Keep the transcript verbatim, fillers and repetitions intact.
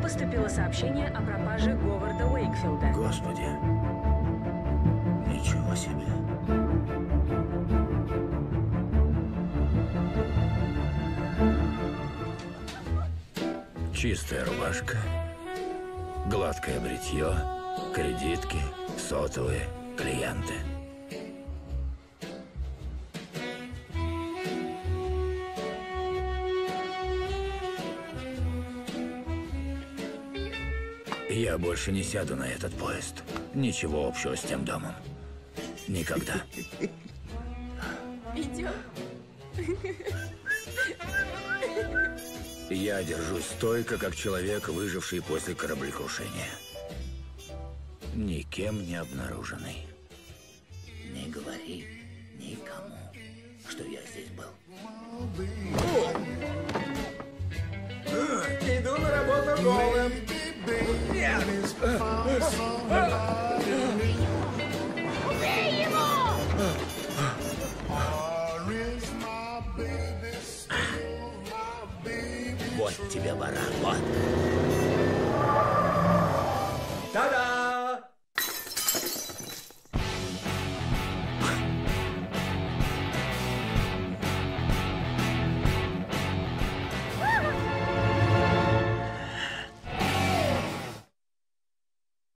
Поступило сообщение о пропаже Говарда Уэйкфилда. Господи. Ничего себе. Чистая рубашка, гладкое бритье, кредитки, сотовые, клиенты. Я больше не сяду на этот поезд. Ничего общего с тем домом. Никогда. Идем. Я держусь стойко, как человек, выживший после кораблекрушения. Никем не обнаруженный. Не говори никому, что я здесь был. Иду на работу голым. Нет! Убей его! Вот тебе, баран, вот.